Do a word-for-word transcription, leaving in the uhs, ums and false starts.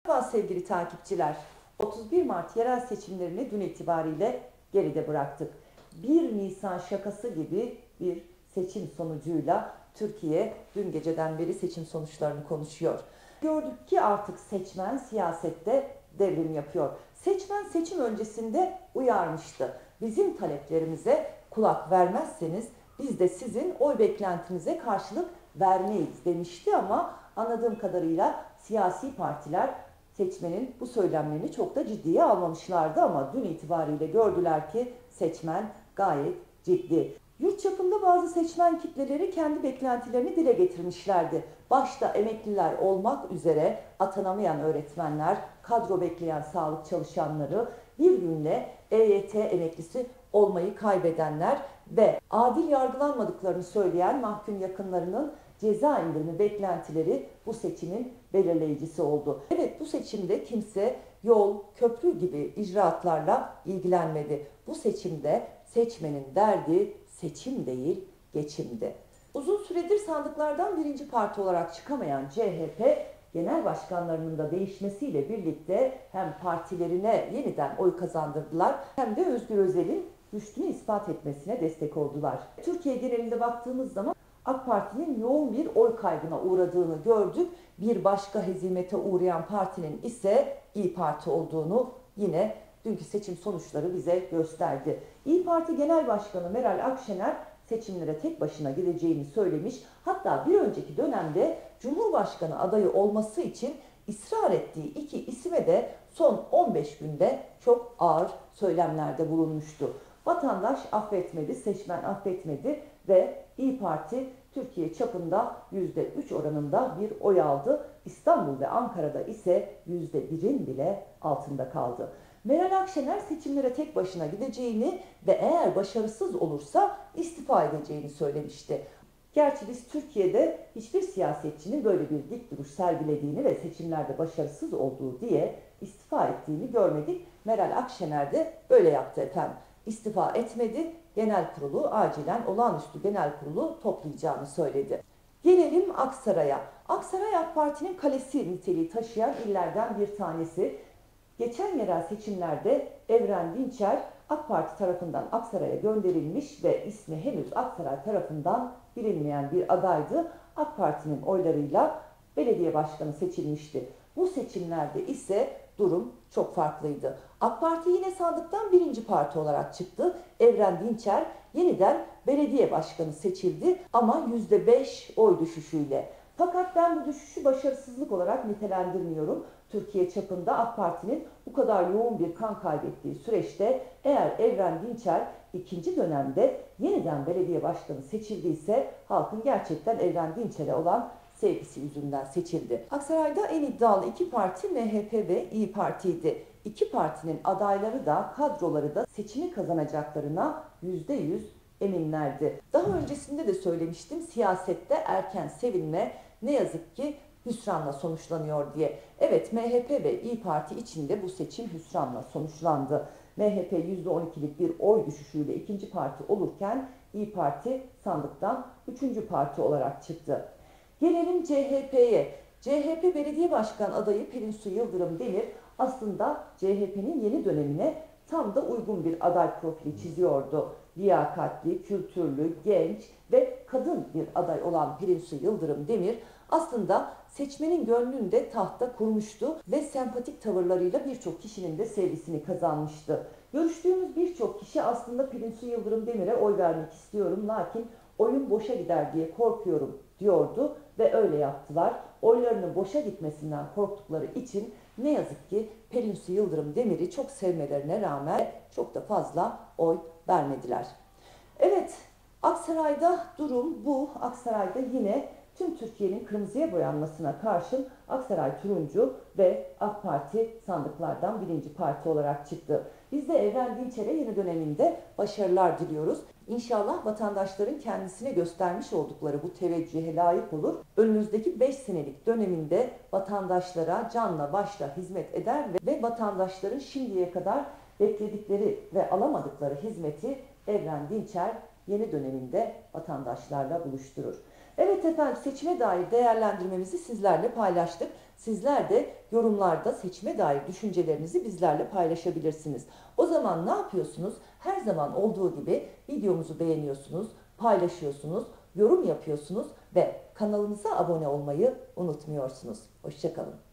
Merhaba sevgili takipçiler. otuz bir Mart yerel seçimlerini dün itibariyle geride bıraktık. bir Nisan şakası gibi bir seçim sonucuyla Türkiye dün geceden beri seçim sonuçlarını konuşuyor. Gördük ki artık seçmen siyasette devrim yapıyor. Seçmen seçim öncesinde uyarmıştı. Bizim taleplerimize kulak vermezseniz biz de sizin oy beklentinize karşılık vermeyiz demişti ama anladığım kadarıyla siyasi partiler seçmenin bu söylemlerini çok da ciddiye almamışlardı ama dün itibariyle gördüler ki seçmen gayet ciddi. Yurt çapında bazı seçmen kitleleri kendi beklentilerini dile getirmişlerdi. Başta emekliler olmak üzere atanamayan öğretmenler, kadro bekleyen sağlık çalışanları, bir günle E Y T emeklisi olmayı kaybedenler ve adil yargılanmadıklarını söyleyen mahkum yakınlarının ceza indirimi beklentileri bu seçimin belirleyicisi oldu. Evet, bu seçimde kimse yol, köprü gibi icraatlarla ilgilenmedi. Bu seçimde seçmenin derdi seçim değil, geçimdi. Uzun süredir sandıklardan birinci parti olarak çıkamayan C H P, genel başkanlarının da değişmesiyle birlikte hem partilerine yeniden oy kazandırdılar hem de Özgür Özel'in rüştünü ispat etmesine destek oldular. Türkiye genelinde baktığımız zaman AK Parti'nin yoğun bir oy kaybına uğradığını gördük. Bir başka hezimete uğrayan partinin ise İYİ Parti olduğunu yine dünkü seçim sonuçları bize gösterdi. İYİ Parti Genel Başkanı Meral Akşener seçimlere tek başına gideceğini söylemiş. Hatta bir önceki dönemde Cumhurbaşkanı adayı olması için ısrar ettiği iki isime de son on beş günde çok ağır söylemlerde bulunmuştu. Vatandaş affetmedi, seçmen affetmedi ve İYİ Parti Türkiye çapında yüzde üç oranında bir oy aldı. İstanbul ve Ankara'da ise yüzde birin bile altında kaldı. Meral Akşener seçimlere tek başına gideceğini ve eğer başarısız olursa istifa edeceğini söylemişti. Gerçi biz Türkiye'de hiçbir siyasetçinin böyle bir dik duruş sergilediğini ve seçimlerde başarısız olduğu diye istifa ettiğini görmedik. Meral Akşener de böyle yaptı efendim. İstifa etmedi, genel kurulu acilen olağanüstü genel kurulu toplayacağını söyledi. Gelelim Aksaray'a. Aksaray AK Parti'nin kalesi niteliği taşıyan illerden bir tanesi. Geçen yerel seçimlerde Evren Dinçer AK Parti tarafından Aksaray'a gönderilmiş ve ismi henüz Aksaray tarafından bilinmeyen bir adaydı. AK Parti'nin oylarıyla belediye başkanı seçilmişti. Bu seçimlerde ise durum çok farklıydı. AK Parti yine sandıktan birinci parti olarak çıktı. Evren Dinçer yeniden belediye başkanı seçildi ama yüzde beş oy düşüşüyle. Fakat ben bu düşüşü başarısızlık olarak nitelendirmiyorum. Türkiye çapında AK Parti'nin bu kadar yoğun bir kan kaybettiği süreçte eğer Evren Dinçer ikinci dönemde yeniden belediye başkanı seçildiyse halkın gerçekten Evren Dinçer'e olan sevgisi yüzünden seçildi. Aksaray'da en iddialı iki parti M H P ve İYİ Parti'ydi. İki partinin adayları da kadroları da seçimi kazanacaklarına yüzde yüz eminlerdi. Daha öncesinde de söylemiştim, siyasette erken sevinme ne yazık ki hüsranla sonuçlanıyor diye. Evet, M H P ve İYİ Parti içinde bu seçim hüsranla sonuçlandı. M H P yüzde on ikilik bir oy düşüşüyle ikinci parti olurken İYİ Parti sandıktan üçüncü parti olarak çıktı. Gelelim C H P'ye. C H P Belediye Başkan adayı Pelinsu Yıldırım Demir aslında C H P'nin yeni dönemine tam da uygun bir aday profili çiziyordu. Liyakatli, kültürlü, genç ve kadın bir aday olan Pelinsu Yıldırım Demir aslında seçmenin gönlünde tahta kurmuştu ve sempatik tavırlarıyla birçok kişinin de sevgisini kazanmıştı. Görüştüğümüz birçok kişi aslında Pelinsu Yıldırım Demir'e oy vermek istiyorum lakin oyun boşa gider diye korkuyorum diyordu ve öyle yaptılar. Oylarının boşa gitmesinden korktukları için ne yazık ki Pelinsu Yıldırım Demir'i çok sevmelerine rağmen çok da fazla oy vermediler. Evet, Aksaray'da durum bu. Aksaray'da yine tüm Türkiye'nin kırmızıya boyanmasına karşın Aksaray turuncu ve AK Parti sandıklardan birinci parti olarak çıktı. Biz de Evren Dinçer'e yeni döneminde başarılar diliyoruz. İnşallah vatandaşların kendisine göstermiş oldukları bu teveccühe layık olur. Önümüzdeki beş senelik döneminde vatandaşlara canla başla hizmet eder ve vatandaşların şimdiye kadar bekledikleri ve alamadıkları hizmeti Evren Dinçer yeni döneminde vatandaşlarla buluşturur. Evet efendim, seçime dair değerlendirmemizi sizlerle paylaştık. Sizler de yorumlarda seçime dair düşüncelerinizi bizlerle paylaşabilirsiniz. O zaman ne yapıyorsunuz? Her zaman olduğu gibi videomuzu beğeniyorsunuz, paylaşıyorsunuz, yorum yapıyorsunuz ve kanalımıza abone olmayı unutmuyorsunuz. Hoşça kalın.